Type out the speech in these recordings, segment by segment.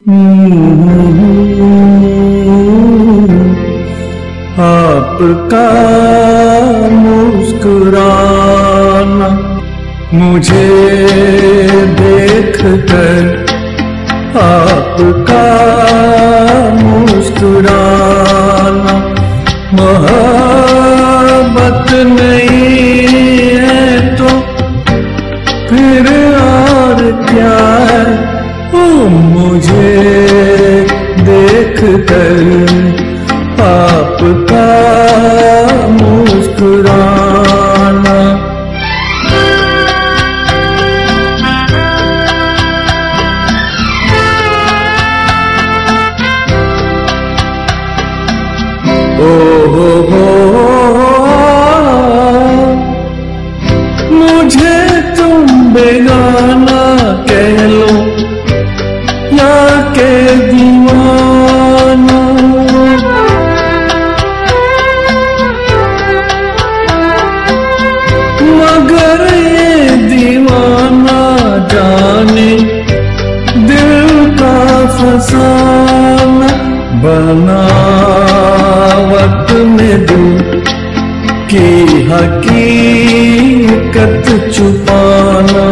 आपका मुस्कुराना मुझे देखकर, आपका मुस्कुराना मोहब्बत नहीं है तो फिर और क्या है। ओ मुझे देखकर आपका मुस्कुराना। ओ हो मुझे तुम बेगाना कह लो या के दीवाना, मगर ये दीवाना जाने दिल का फसाना, बनावट में दिल की हकीकत छुपाना।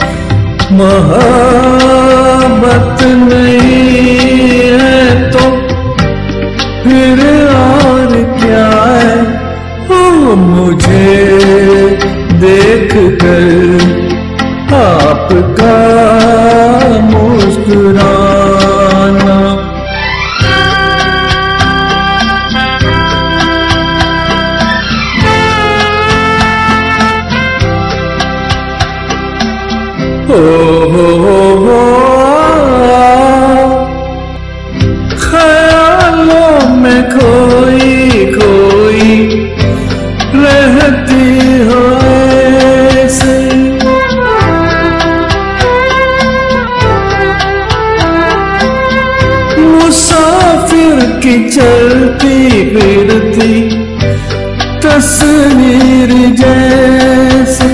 मोहब्बत नहीं है तो फिर और क्या है। ओ मुझे देखकर आपका मुस्कुराना। ओ हो ख्यालों में खोई खोई रहती हो ऐसे, मुसाफिर की चलती फिरती तस्वीर जैसे,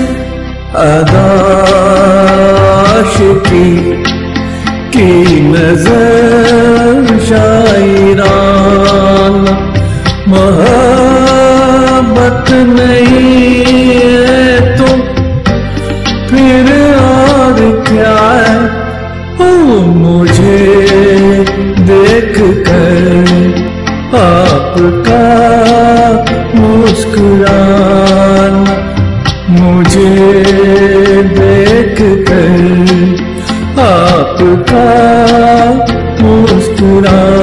आशिकी की नजर शायराना। मोहब्बत नहीं है तो फिर और क्या है। ओ मुझे देखकर आपका मुस्कुराना, मुझे देखकर आपका मुस्कुराना।